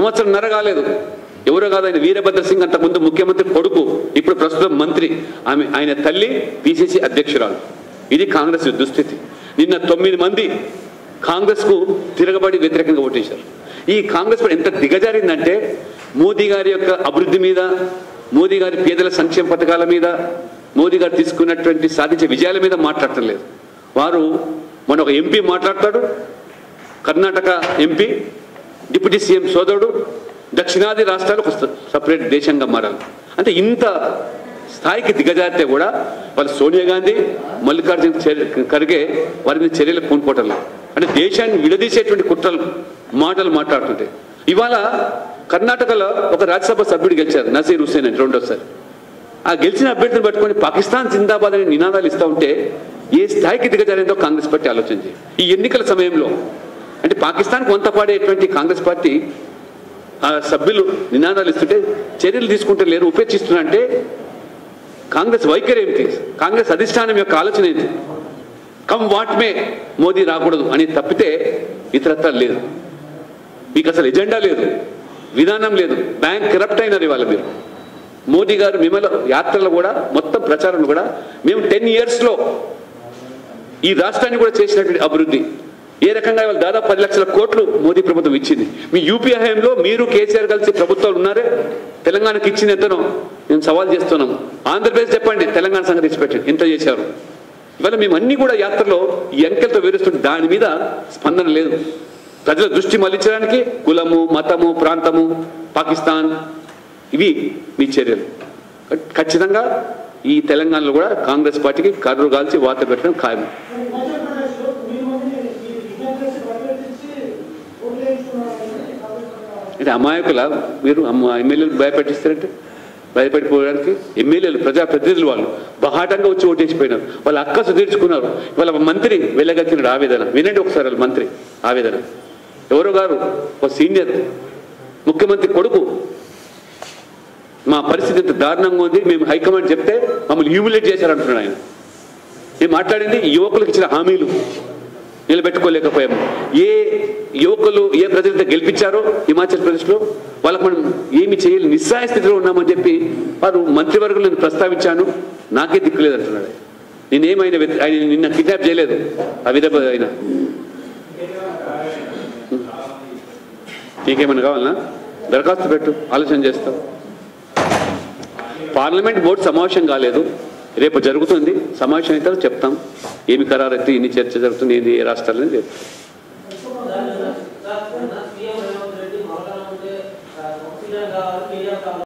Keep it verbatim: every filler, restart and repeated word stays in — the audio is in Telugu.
సంవత్సరంన్నర కాలేదు. ఎవరో కాదు, ఆయన వీరభద్ర సింగ్ అంతకుముందు ముఖ్యమంత్రి కొడుకు, ఇప్పుడు ప్రస్తుతం మంత్రి. ఆమె ఆయన తల్లి పిసిసి అధ్యక్షురాలు. ఇది కాంగ్రెస్ దుస్థితి. నిన్న తొమ్మిది మంది కాంగ్రెస్కు తిరగబడి వ్యతిరేకంగా ఓటేశారు. ఈ కాంగ్రెస్ ఎంత దిగజారిందంటే మోదీ గారి యొక్క అభివృద్ధి మీద, మోదీ గారి పేదల సంక్షేమ పథకాల మీద, మోదీ గారు తీసుకున్నటువంటి సాధించే విజయాల మీద మాట్లాడటం లేదు. వారు మన ఒక ఎంపీ మాట్లాడతాడు, కర్ణాటక ఎంపీ, డిప్యూటీ సీఎం సోదరుడు, దక్షిణాది రాష్ట్రాలకు సపరేట్ దేశంగా మారాలి. అంటే ఇంత స్థాయికి దిగజారితే కూడా వాళ్ళు సోనియా గాంధీ, మల్లికార్జున ఖర్గే వారి మీద చర్యలకు పూనుకోవటం లేదు. అంటే దేశాన్ని విడదీసేటువంటి కుట్రలు మాటలు మాట్లాడుతుంటే ఇవాళ కర్ణాటకలో ఒక రాజ్యసభ సభ్యుడు గెలిచారు, నజీర్ హుసేన్ అని, రెండోసారి. ఆ గెలిచిన అభ్యర్థిని పట్టుకొని పాకిస్తాన్ జిందాబాద్ అని నినాదాలు ఇస్తూ ఉంటే ఏ స్థాయికి దిగజారిందో కాంగ్రెస్ పార్టీ ఆలోచించి ఈ ఎన్నికల సమయంలో అంటే పాకిస్తాన్కి వంత పాడేటువంటి కాంగ్రెస్ పార్టీ ఆ సభ్యులు నినాదాలు ఇస్తుంటే చర్యలు తీసుకుంటే లేరు, ఉపేక్షిస్తున్నారంటే కాంగ్రెస్ వైఖరి ఏమిటి, కాంగ్రెస్ అధిష్టానం యొక్క ఆలోచన ఏంటి? కమ్ వాట్ మే మోదీ రాకూడదు అని తప్పితే ఇతరత్ర లేదు. మీకు అసలు ఎజెండా లేదు, విధానం లేదు. బ్యాంక్ కరప్ట్ అయినారు ఇవాళ మీరు. మోదీ గారు మిమ్మల్ని యాత్రలో కూడా మొత్తం ప్రచారంలో కూడా మేము టెన్ ఇయర్స్లో ఈ రాష్ట్రాన్ని కూడా చేసినటువంటి అభివృద్ధి ఏ రకంగా ఇవాళ దాదాపు పది లక్షల కోట్లు మోదీ ప్రభుత్వం ఇచ్చింది. మీ యూపీఏ హయాంలో మీరు కేసీఆర్ కలిసి ప్రభుత్వాలు ఉన్నారే, తెలంగాణకి ఇచ్చింది ఎంతనో మేము సవాల్ చేస్తున్నాం. ఆంధ్రప్రదేశ్ చెప్పండి, తెలంగాణ సంగతి ఇచ్చిపెట్టండి ఎంత చేశారు. ఇవాళ మేము అన్ని కూడా యాత్రలో ఈ అంకెలతో వివరిస్తుంటే దాని మీద స్పందన లేదు. ప్రజల దృష్టి మళ్లించడానికి కులము, మతము, ప్రాంతము, పాకిస్తాన్, ఇవి మీ చర్యలు. ఖచ్చితంగా ఈ తెలంగాణలో కూడా కాంగ్రెస్ పార్టీకి కర్రు కాల్చి వాత పెట్టడం ఖాయం. అంటే అమాయకుల మీరు ఎమ్మెల్యేలు భయపెట్టిస్తారంటే భయపడిపోవడానికి ఎమ్మెల్యేలు ప్రజాప్రతినిధులు వాళ్ళు బహాటంగా వచ్చి ఓటేసిపోయినారు. వాళ్ళ అక్కసు తీర్చుకున్నారు. వాళ్ళ మంత్రి వెళ్ళగక్కినాడు ఆవేదన. వినండి ఒకసారి వాళ్ళ మంత్రి ఆవేదన. ఎవరో గారు ఒక సీనియర్ ముఖ్యమంత్రి కొడుకు, మా పరిస్థితి ఎంత దారుణంగా ఉంది, మేము హైకమాండ్ చెప్తే మమ్మల్ని హ్యూమిలేట్ చేశారంటున్నాడు ఆయన. నేను మాట్లాడింది యువకులకు ఇచ్చిన హామీలు నిలబెట్టుకోలేకపోయాము. ఏ యువకులు ఏ ప్రజలతో గెలిపించారో హిమాచల్ ప్రదేశ్లో వాళ్ళకు మనం ఏమి చేయాలి నిస్సహాయ స్థితిలో ఉన్నామని చెప్పి వారు మంత్రివర్గంలో నేను ప్రస్తావించాను, నాకే దిక్కులేదు అంటున్నాడు. నేనేమైనా ఆయన నిన్న కిడ్నాప్ చేయలేదు ఆ విధంగా ఆయన. నీకేమైనా కావాలన్నా దరఖాస్తు పెట్టు, ఆలోచన చేస్తాం. పార్లమెంట్ బోర్డు సమావేశం కాలేదు, రేపు జరుగుతుంది. సమావేశం అయితే చెప్తాం ఏమి ఖరారు అయితే ఇన్ని చర్చ జరుగుతుంది, ఏంది ఏ రాష్ట్రాలని చెప్తాం.